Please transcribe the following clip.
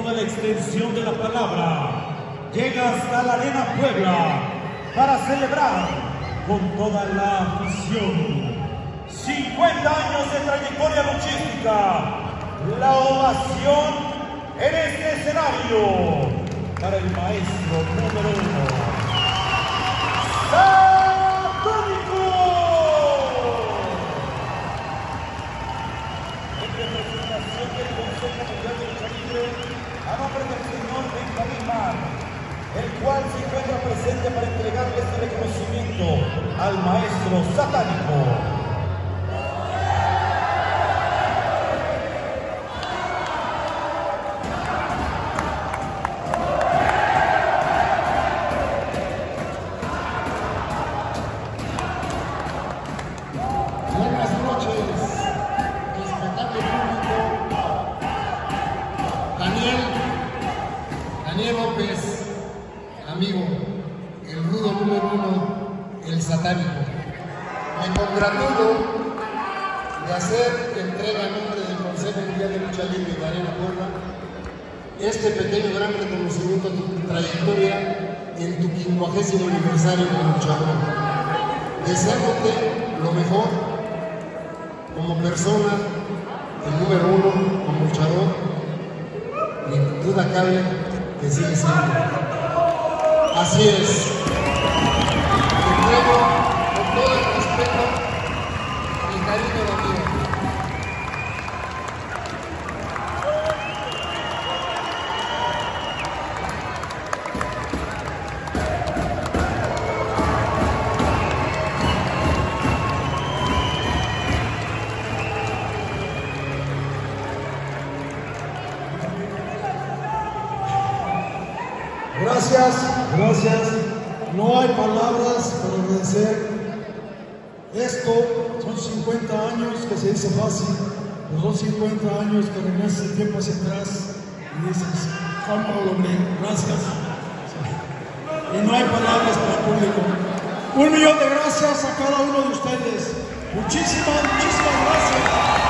toda la extensión de la palabra, llega hasta la Arena Puebla para celebrar con toda la afición 50 años de trayectoria luchística. La ovación en este escenario para el maestro número 1, Satánico. En representación del Consejo Mundial de Lucha Libre, a nombre del señor Benjamín Mar, el cual se encuentra presente para entregarle este reconocimiento al maestro Satánico. Buenas noches, respetable público. Daniel López, amigo, el rudo número 1, el Satánico. Me congratulo de hacer entrega en nombre del Consejo Mundial de Lucha Libre de Arena Puebla este pequeño gran reconocimiento a tu trayectoria en tu 50º aniversario como luchador. Deseándote lo mejor como persona, el número 1 como luchador, ni duda cabe que sigue siendo. Así es. Te entrego con todo el respeto y cariño de amigo. Gracias. No hay palabras para agradecer. Esto son 50 años que se dice fácil, pero son 50 años que regresas el tiempo hacia atrás y dices, Juan Pablo Blanco, gracias. Y no hay palabras para el público. 1 millón de gracias a cada uno de ustedes. Muchísimas gracias.